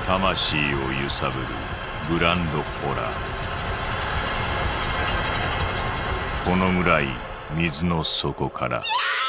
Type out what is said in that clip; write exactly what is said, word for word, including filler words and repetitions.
魂を揺さぶるグランドホラー。このぐらい水の底から。